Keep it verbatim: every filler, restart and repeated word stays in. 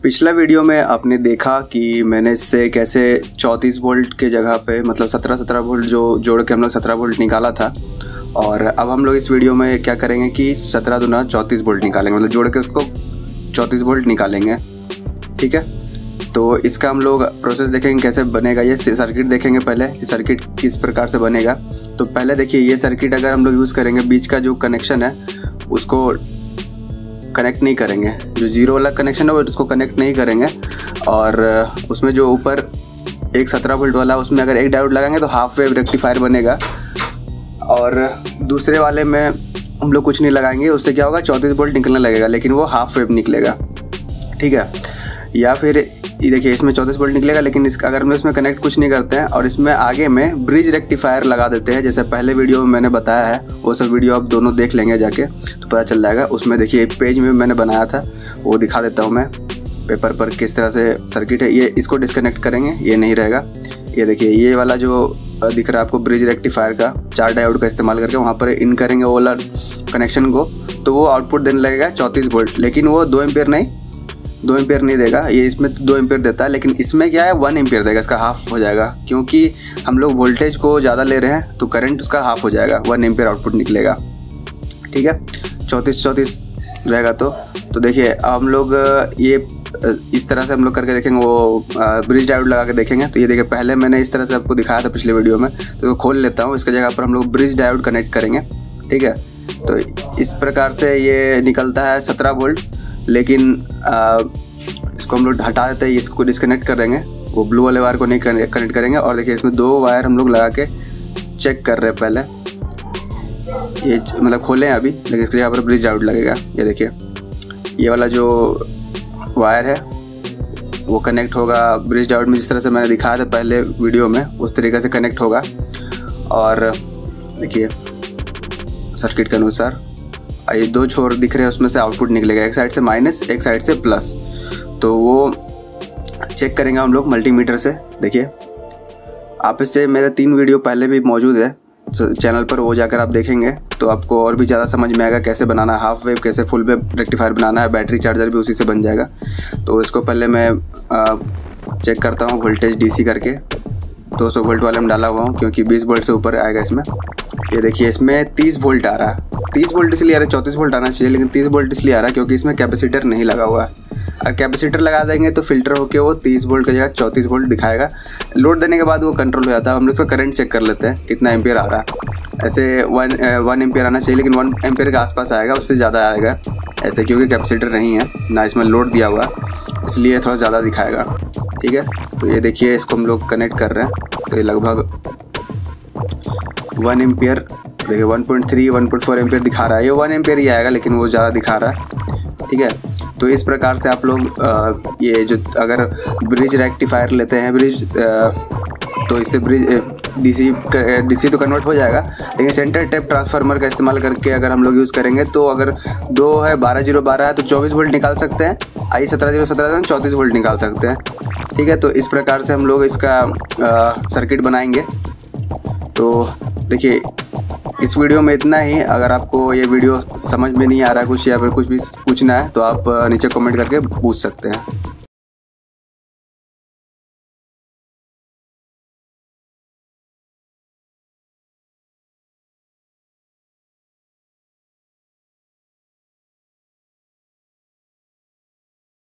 पिछला वीडियो में आपने देखा कि मैंने इससे कैसे चौंतीस वोल्ट के जगह पे मतलब सत्रह सत्रह वोल्ट जो जोड़ के हम लोग सत्रह वोल्ट निकाला था। और अब हम लोग इस वीडियो में क्या करेंगे कि सत्रह दूना चौंतीस वोल्ट निकालेंगे, मतलब जोड़ के उसको चौंतीस वोल्ट निकालेंगे। ठीक है, तो इसका हम लोग प्रोसेस देखेंगे कैसे बनेगा। ये सर्किट देखेंगे पहले, ये सर्किट किस प्रकार से बनेगा। तो पहले देखिए, ये सर्किट अगर हम लोग यूज़ करेंगे, बीच का जो कनेक्शन है उसको कनेक्ट नहीं करेंगे, जो जीरो वाला कनेक्शन है वो उसको कनेक्ट नहीं करेंगे। और उसमें जो ऊपर एक सत्रह वोल्ट वाला, उसमें अगर एक डायोड लगाएंगे तो हाफ वेव रेक्टिफायर बनेगा। और दूसरे वाले में हम लोग कुछ नहीं लगाएंगे, उससे क्या होगा, चौंतीस वोल्ट निकलने लगेगा लेकिन वो हाफ वेव निकलेगा। ठीक है, या फिर देखिए इसमें चौंतीस वोल्ट निकलेगा लेकिन इसका अगर हम इसमें कनेक्ट कुछ नहीं करते हैं और इसमें आगे में ब्रिज रेक्टिफायर लगा देते हैं, जैसे पहले वीडियो में मैंने बताया है, वो सब वीडियो आप दोनों देख लेंगे जाके तो पता चल जाएगा। उसमें देखिए पेज में मैंने बनाया था, वो दिखा देता हूँ मैं पेपर पर किस तरह से सर्किट है। ये इसको डिस्कनेक्ट करेंगे, ये नहीं रहेगा। ये देखिए ये वाला जो दिख रहा है आपको ब्रिज रेक्टिफायर का, चार डायोड का इस्तेमाल करके वहाँ पर इन करेंगे वो वाला कनेक्शन को, तो वो आउटपुट देने लगेगा चौंतीस वोल्ट, लेकिन वो दो एम्पियर नहीं दो एम्पियर नहीं देगा। ये इसमें दो एम्पियर देता है लेकिन इसमें क्या है, वन एम्पियर देगा, इसका हाफ हो जाएगा। क्योंकि हम लोग वोल्टेज को ज़्यादा ले रहे हैं तो करंट उसका हाफ हो जाएगा, वन एम्पियर आउटपुट निकलेगा। ठीक है, चौंतीस चौंतीस रहेगा। तो तो देखिए हम लोग ये इस तरह से हम लोग करके देखेंगे, वो ब्रिज डायोड लगा के देखेंगे। तो ये देखिए पहले मैंने इस तरह से आपको दिखाया था पिछले वीडियो में, तो वो खोल लेता हूँ। इसके जगह पर हम लोग ब्रिज डायोड कनेक्ट करेंगे। ठीक है, तो इस प्रकार से ये निकलता है सत्रह वोल्ट, लेकिन आ, इसको हम लोग हटा देते हैं, इसको डिस्कनेक्ट कर देंगे, वो ब्लू वाले वायर को नहीं कनेक्ट करेंगे। और देखिए इसमें दो वायर हम लोग लगा के चेक कर रहे हैं पहले, ये मतलब खोले हैं अभी, लेकिन इसके जगह पर ब्रिज डायोड लगेगा। ये देखिए ये वाला जो वायर है वो कनेक्ट होगा ब्रिज डायोड में, जिस तरह से मैंने दिखाया था पहले वीडियो में, उस तरीके से कनेक्ट होगा। और देखिए सर्किट के अनुसार ये दो छोर दिख रहे हैं, उसमें से आउटपुट निकलेगा, एक साइड से माइनस एक साइड से प्लस। तो वो चेक करेंगे हम लोग मल्टीमीटर से। देखिए आप इससे मेरे तीन वीडियो पहले भी मौजूद है चैनल पर, वो जाकर आप देखेंगे तो आपको और भी ज़्यादा समझ में आएगा कैसे बनाना है हाफ वेव, कैसे फुल वेव रेक्टिफायर बनाना है। बैटरी चार्जर भी उसी से बन जाएगा। तो इसको पहले मैं आ, चेक करता हूँ वोल्टेज डीसी करके, दो सौ वोल्ट वाले में डाला हुआ हूँ क्योंकि बीस वोल्ट से ऊपर आएगा इसमें। ये देखिए इसमें तीस वोल्ट आ रहा है, तीस वोल्ट इसलिए आ रहा है, चौंतीस वोल्ट आना चाहिए लेकिन तीस वोल्ट इसलिए आ रहा है क्योंकि इसमें कैपेसिटर नहीं लगा हुआ है। अगर कैपेसिटर लगा देंगे तो फिल्टर होकर वो तीस वोल्ट की जगह चौंतीस वोल्ट दिखाएगा। लोड देने के बाद वो कंट्रोल हो जाता है। हम लोग इसका करंट चेक कर लेते हैं कितना एम्पियर आ रहा है। ऐसे वन वन एम्पियर आना चाहिए लेकिन वन एम्पियर के आसपास आएगा, उससे ज़्यादा आएगा ऐसे, क्योंकि कैपेसिटर नहीं है ना इसमें लोड दिया हुआ, इसलिए थोड़ा ज़्यादा दिखाएगा। ठीक है, तो ये देखिए इसको हम लोग कनेक्ट कर रहे हैं, तो ये लगभग वन एम्पियर देखिए one point three one point four ampere दिखा रहा है। ये वन एम्पियर ही आएगा लेकिन वो ज़्यादा दिखा रहा है। ठीक है, तो इस प्रकार से आप लोग आ, ये जो अगर ब्रिज रेक्टिफायर लेते हैं ब्रिज आ, तो इससे ब्रिज डीसी डीसी तो कन्वर्ट हो जाएगा, लेकिन सेंटर टेप ट्रांसफार्मर का इस्तेमाल करके अगर हम लोग यूज़ करेंगे तो अगर दो है बारह जीरो बारह है तो चौबीस वोल्ट निकाल सकते हैं। आई सत्रह जीरो सत्रह चौंतीस वोल्ट निकाल सकते हैं। ठीक है, तो इस प्रकार से हम लोग इसका आ, सर्किट बनाएंगे। तो देखिए इस वीडियो में इतना ही। अगर आपको ये वीडियो समझ में नहीं आ रहा कुछ या फिर कुछ भी पूछना है तो आप नीचे कमेंट करके पूछ सकते हैं।